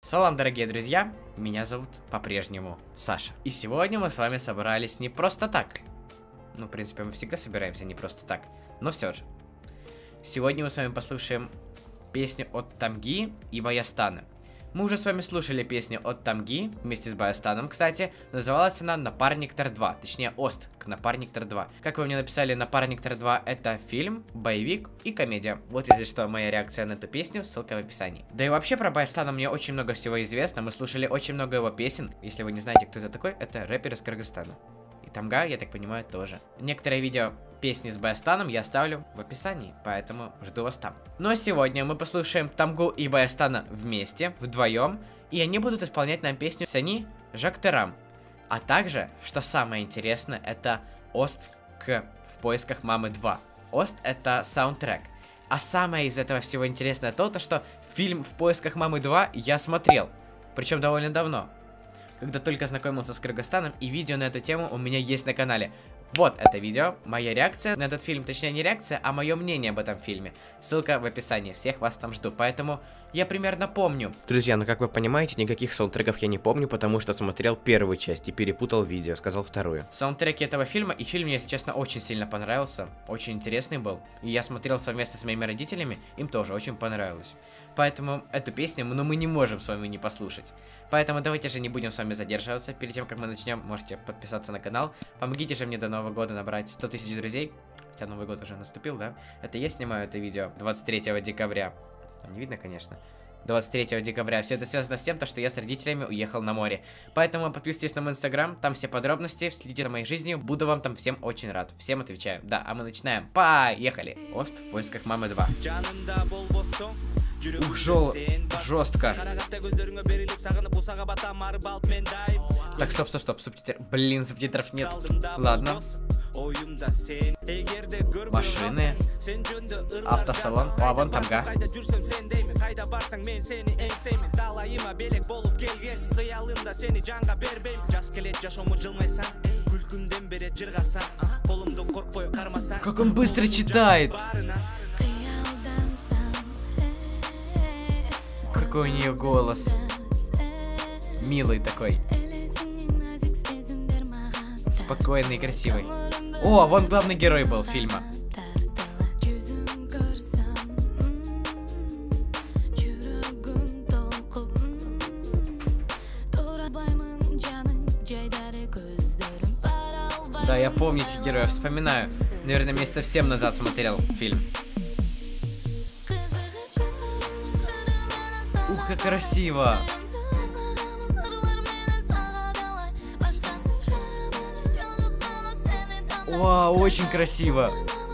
Салам, дорогие друзья, меня зовут по-прежнему Саша. И сегодня мы с вами собрались не просто так. Ну, в принципе, мы всегда собираемся не просто так, но все же. Сегодня мы с вами послушаем песню от Тамги и Баястана. Мы уже с вами слушали песню от Тамги вместе с Баястаном, кстати. Называлась она Напарниктор 2, точнее Ост к Напарниктор 2. Как вы мне написали, Напарниктор 2 это фильм, боевик и комедия. Вот если что, моя реакция на эту песню, ссылка в описании. Да и вообще про Баястана мне очень много всего известно. Мы слушали очень много его песен. Если вы не знаете, кто это такой, это рэпер из Кыргызстана. И Тамга, я так понимаю, тоже. Некоторые видео песни с Баястаном я оставлю в описании, поэтому жду вас там. Но сегодня мы послушаем Тамгу и Баястана вместе, вдвоем, и они будут исполнять нам песню «Сени Жактырам». А также, что самое интересное, это Ост к «В поисках мамы 2». Ост это саундтрек. А самое из этого всего интересное то, что фильм «В поисках мамы 2» я смотрел, причем довольно давно, когда только знакомился с Кыргызстаном, и видео на эту тему у меня есть на канале. Вот это видео, моя реакция на этот фильм, точнее не реакция, а мое мнение об этом фильме. Ссылка в описании, всех вас там жду, поэтому я примерно помню. Друзья, ну как вы понимаете, никаких саундтреков я не помню, потому что смотрел первую часть и перепутал видео, сказал вторую. Саундтреки этого фильма, и фильм мне, если честно, очень сильно понравился, очень интересный был. И я смотрел совместно с моими родителями, им тоже очень понравилось. Поэтому эту песню, ну, мы не можем с вами не послушать. Поэтому давайте же не будем с вами задерживаться. Перед тем, как мы начнем, можете подписаться на канал. Помогите же мне до Нового года набрать 100 тысяч друзей. Хотя Новый год уже наступил, да? Это я снимаю это видео 23 декабря. Не видно, конечно. 23 декабря. Все это связано с тем, что я с родителями уехал на море. Поэтому подписывайтесь на мой инстаграм, там все подробности, следите за моей жизнью. Буду вам там всем очень рад. Всем отвечаю. Да, а мы начинаем. Поехали! Ост в поисках мамы 2. Ух, жестко. Так, стоп, субтитры. Блин, субтитров нет. Ладно. Машины. Автосалон. А, вон Тамга. Как он быстро читает. Какой у нее голос. Милый такой. Спокойный и красивый. О, вон главный герой был фильма. Да, я помню эти герои, вспоминаю. Наверное, месяца 7 назад смотрел фильм. Ух, как красиво! Вау, очень красиво!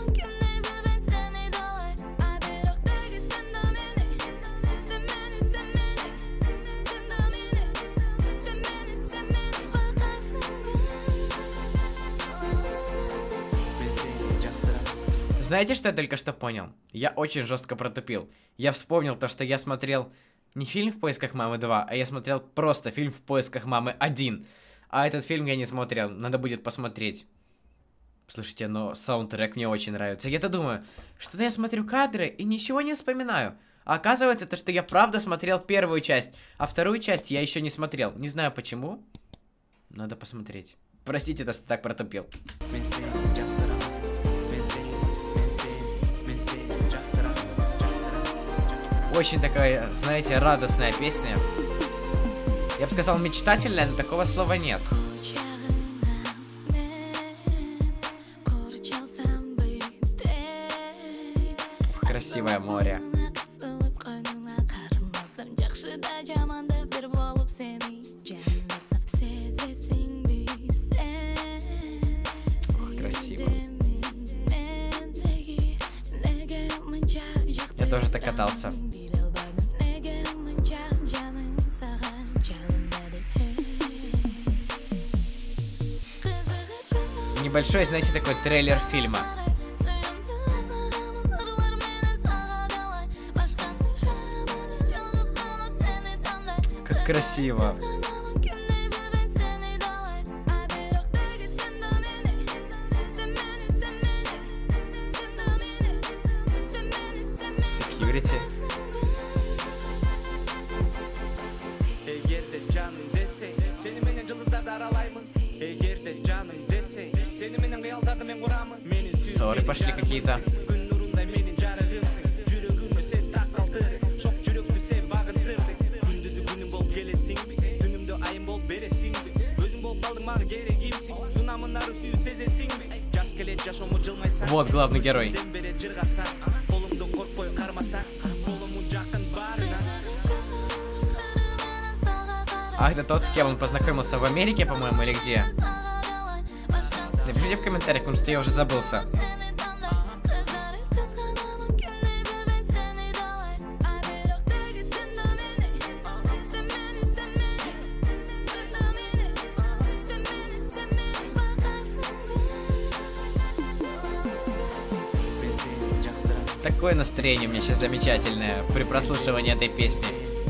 Знаете, что я только что понял? Я очень жестко протупил. Я вспомнил то, что я смотрел не фильм «В поисках мамы 2», а я смотрел просто фильм «В поисках мамы 1». А этот фильм я не смотрел, надо будет посмотреть. Слушайте, но саундтрек мне очень нравится. Я-то думаю, что-то я смотрю кадры и ничего не вспоминаю. А оказывается, то, что я правда смотрел первую часть, а вторую часть я еще не смотрел. Не знаю почему. Надо посмотреть. Простите, то, что так протупил. Очень такая, знаете, радостная песня. Я бы сказал мечтательная, но такого слова нет. Красивое море. Ох, красиво. Я тоже так катался. Небольшой, знаете, такой трейлер фильма. Как красиво. Security. Ссоры пошли какие-то. Вот главный герой. А это тот, с кем он познакомился в Америке, по-моему, или где? Напишите в комментариях, потому что я уже забылся. Такое настроение у меня сейчас замечательное при прослушивании этой песни.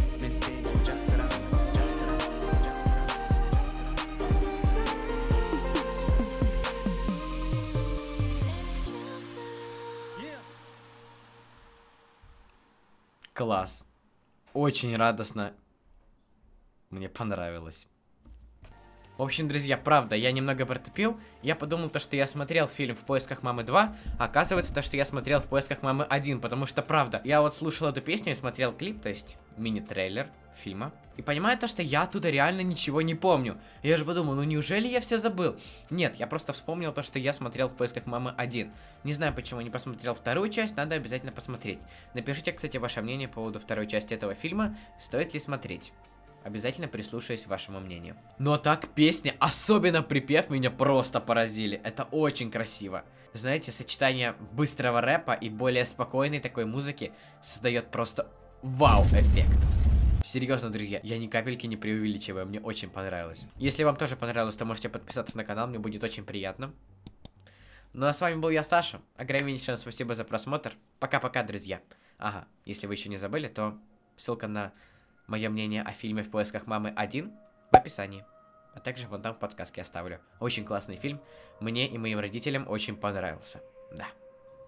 Класс. Очень радостно. Мне понравилось. В общем, друзья, правда, я немного протупил. Я подумал, что я смотрел фильм «В поисках мамы 2», а оказывается, что я смотрел «В поисках мамы 1», потому что, правда, я вот слушал эту песню и смотрел клип, то есть мини-трейлер фильма, и понимаю то, что я оттуда реально ничего не помню. Я же подумал, ну неужели я все забыл? Нет, я просто вспомнил то, что я смотрел «В поисках мамы 1». Не знаю, почему не посмотрел вторую часть, надо обязательно посмотреть. Напишите, кстати, ваше мнение по поводу второй части этого фильма, стоит ли смотреть. Обязательно прислушаюсь к вашему мнению. Ну а так, песня, особенно припев, меня просто поразили. Это очень красиво. Знаете, сочетание быстрого рэпа и более спокойной такой музыки создает просто вау-эффект. Серьезно, друзья, я ни капельки не преувеличиваю, мне очень понравилось. Если вам тоже понравилось, то можете подписаться на канал, мне будет очень приятно. Ну а с вами был я, Саша. Огромнейшее спасибо за просмотр. Пока-пока, друзья. Ага, если вы еще не забыли, то ссылка на мое мнение о фильме «В поисках мамы 1» в описании. А также вон там в подсказке оставлю. Очень классный фильм. Мне и моим родителям очень понравился. Да.